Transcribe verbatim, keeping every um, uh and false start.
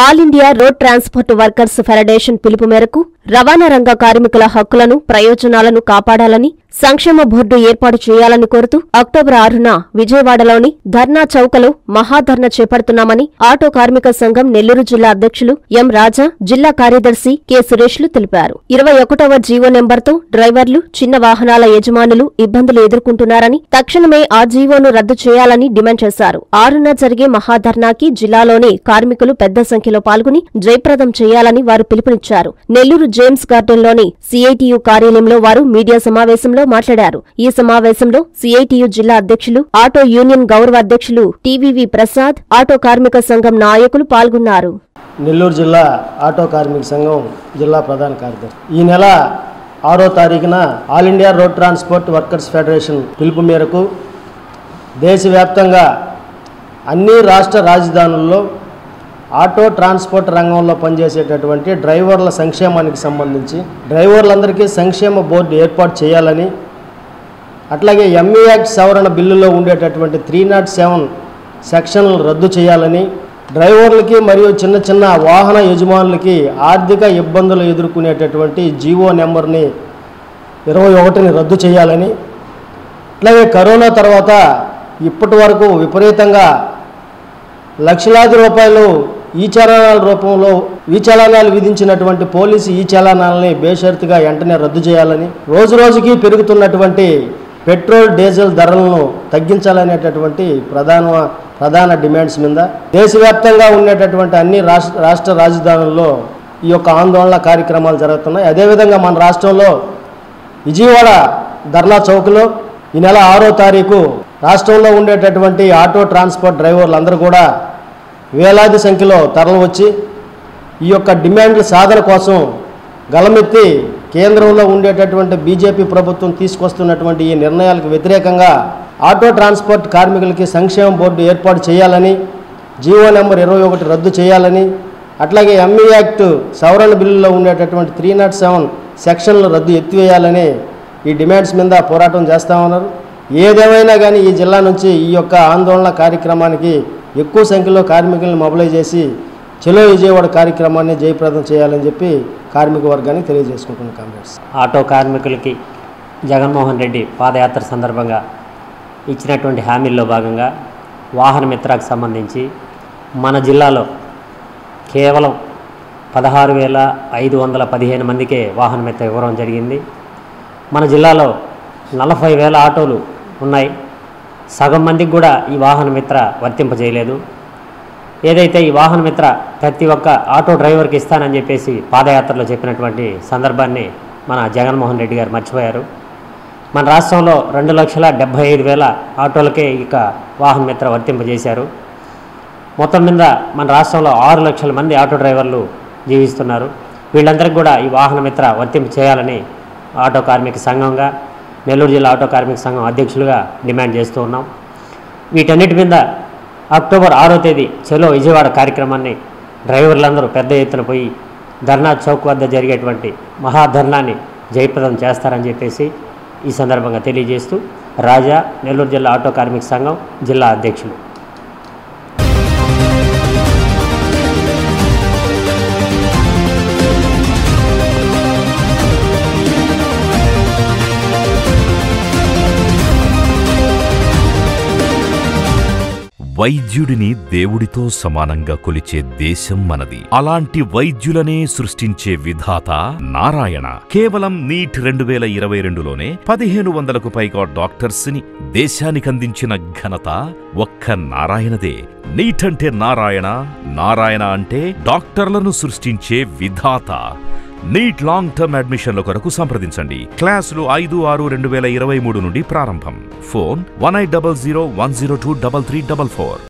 All India road transport workers federation పిలుపు మేరకు రవాణా రంగ కార్మికుల హక్కులను, ప్రయోజనాలను కాపాడాలని, సంక్షేమ బోర్డు ఏర్పాటు చేయాలని కోరుతూ అక్టోబర్ ఆరున విజయవాడలోని ధర్నా చౌకలో మహాధర్నా చేపడుతున్నామని ఆటో కార్మిక సంఘం నెల్లూరు జిల్లా అధ్యక్షులు ఎం రాజా, జిల్లా కార్యదర్శి కె సురేష్లు తెలిపారు. ఇరవై ఒకటవ జీవో నెంబర్తో డ్రైవర్లు, చిన్న వాహనాల యజమానులు ఇబ్బందులు ఎదుర్కొంటున్నారని, తక్షణమే ఆ జీవోను రద్దు చేయాలని డిమాండ్ చేశారు. ఆరున జరిగే మహాధర్నాకి జిల్లాలోని కార్మికులు పెద్ద సంఖ్యలో పాల్గొని జయప్రదం చేయాలని వారు పిలుపునిచ్చారు. నెల్లూరు జేమ్స్ గార్డెన్లోని సిఐటియు కార్యాలయంలో వారు మీడియా సమావేశంలో మాట్లాడారు. ఈ సమావేశంలో సిఐటియు జిల్లా అధ్యక్షులు, ఆటో యూనియన్ గౌరవ అధ్యక్షులు టీవీవీ ప్రసాద్, ఆటో కార్మిక సంఘం నాయకులు పాల్గొన్నారు. నెల్లూరు జిల్లా ఆటో కార్మిక సంఘం జిల్లా ప్రధాన కార్యదర్శి ఈ నెల ఆరో తారీఖున all India road transport workers federation పిలుపు మేరకు దేశవ్యాప్తంగా అన్ని రాష్ట్ర రాజధానుల్లో ఆటో ట్రాన్స్పోర్ట్ రంగంలో పనిచేసేటటువంటి డ్రైవర్ల సంక్షేమానికి సంబంధించి డ్రైవర్లందరికీ సంక్షేమ బోర్డు ఏర్పాటు చేయాలని, అట్లాగే ఎంఈ యాక్ట్ సవరణ బిల్లులో ఉండేటటువంటి త్రీ నాట్ సెవెన్ సెక్షన్లు రద్దు చేయాలని, డ్రైవర్లకి మరియు చిన్న చిన్న వాహన యజమానులకి ఆర్థిక ఇబ్బందులు ఎదుర్కొనేటటువంటి జీవో నెంబర్ని ఇరవై ఒకటిని రద్దు చేయాలని, అట్లాగే కరోనా తర్వాత ఇప్పటి వరకు విపరీతంగా లక్షలాది రూపాయలు ఈ చలానాల రూపంలో ఈ చలానాలు విధించినటువంటి పోలీసు ఈ చలానాలని బేషరతుగా వెంటనే రద్దు చేయాలని, రోజు రోజుకి పెరుగుతున్నటువంటి పెట్రోల్, డీజిల్ ధరలను తగ్గించాలనేటటువంటి ప్రధాన ప్రధాన డిమాండ్స్ మీద దేశవ్యాప్తంగా ఉండేటటువంటి అన్ని రాష్ట్ర రాష్ట్ర రాజధానుల్లో ఈ యొక్క ఆందోళన కార్యక్రమాలు జరుగుతున్నాయి. అదేవిధంగా మన రాష్ట్రంలో విజయవాడ ధర్నా చౌక్లో ఈ నెల ఆరో తారీఖు రాష్ట్రంలో ఉండేటటువంటి ఆటో ట్రాన్స్పోర్ట్ డ్రైవర్లందరూ కూడా వేలాది సంఖ్యలో తరలివచ్చి ఈ యొక్క డిమాండ్ల సాధన కోసం గలమెత్తి కేంద్రంలో ఉండేటటువంటి బీజేపీ ప్రభుత్వం తీసుకొస్తున్నటువంటి ఈ నిర్ణయాలకు వ్యతిరేకంగా ఆటో ట్రాన్స్పోర్ట్ కార్మికులకి సంక్షేమ బోర్డు ఏర్పాటు చేయాలని, జీవో నెంబర్ ఇరవై ఒకటి రద్దు చేయాలని, అట్లాగే ఎంఈ యాక్ట్ సవరణ బిల్లులో ఉండేటటువంటి త్రీ నాట్ సెవెన్ సెక్షన్లు రద్దు ఎత్తివేయాలని ఈ డిమాండ్స్ మీద పోరాటం చేస్తూ ఉన్నారు. ఏదేమైనా కానీ ఈ జిల్లా నుంచి ఈ యొక్క ఆందోళన కార్యక్రమానికి ఎక్కువ సంఖ్యలో కార్మికులను మొబిలైజ్ చేసి చలో విజయవాడ కార్యక్రమాన్ని జయప్రదం చేయాలని చెప్పి కార్మిక వర్గానికి తెలియజేసుకుంటున్నాం. కాంగ్రెస్ ఆటో కార్మికులకి జగన్మోహన్ రెడ్డి పాదయాత్ర సందర్భంగా ఇచ్చినటువంటి హామీల్లో భాగంగా వాహన మిత్రకు సంబంధించి మన జిల్లాలో కేవలం పదహారు వేల ఐదు వందల పదిహేను మందికే వాహన మిత్ర ఇవ్వడం జరిగింది. మన జిల్లాలో నలభై వేల ఆటోలు ఉన్నాయి. సగం మందికి కూడా ఈ వాహన మిత్ర వర్తింపజేయలేదు. ఏదైతే ఈ వాహన మిత్ర ప్రతి ఒక్క ఆటో డ్రైవర్కి ఇస్తానని చెప్పేసి పాదయాత్రలో చెప్పినటువంటి సందర్భాన్ని మన జగన్మోహన్ రెడ్డి గారు మర్చిపోయారు. మన రాష్ట్రంలో రెండు లక్షల డెబ్భై ఐదు వేల ఆటోలకే ఇక వాహన మిత్ర వర్తింపజేశారు. మొత్తం మీద మన రాష్ట్రంలో ఆరు లక్షల మంది ఆటో డ్రైవర్లు జీవిస్తున్నారు. వీళ్ళందరికీ కూడా ఈ వాహన మిత్ర వర్తింపు చేయాలని ఆటో కార్మిక సంఘంగా, నెల్లూరు జిల్లా ఆటో కార్మిక సంఘం అధ్యక్షులుగా డిమాండ్ చేస్తూ ఉన్నాం. వీటన్నిటి మీద అక్టోబర్ ఆరో తేదీ చలో విజయవాడ కార్యక్రమాన్ని డ్రైవర్లందరూ పెద్ద ఎత్తున పోయి ధర్నా చౌక్ వద్ద జరిగేటువంటి మహాధర్నాన్ని జయప్రదం చేస్తారని చెప్పేసి ఈ సందర్భంగా తెలియజేస్తూ రాజా, నెల్లూరు జిల్లా ఆటో కార్మిక సంఘం జిల్లా అధ్యక్షులు. వైద్యుడిని దేవుడితో సమానంగా కొలిచే దేశం మనది. అలాంటి వైద్యులనే సృష్టించే విధాత నారాయణ. కేవలం నీట్ రెండు వేల ఇరవై రెండులోనే పదిహేను వందలకు పైగా డాక్టర్స్ ని దేశానికందించిన ఘనత ఒక్క నారాయణదే. నీట్ అంటే నారాయణ, నారాయణ అంటే డాక్టర్లను సృష్టించే విధాత. నీట్ లాంగ్ టర్మ్ అడ్మిషన్ల కొరకు సంప్రదించండి. క్లాసులు ఐదు ఆరు రెండు వేల ఇరవై మూడు నుండి ప్రారంభం. Phone one eight double zero one zero two double three double four.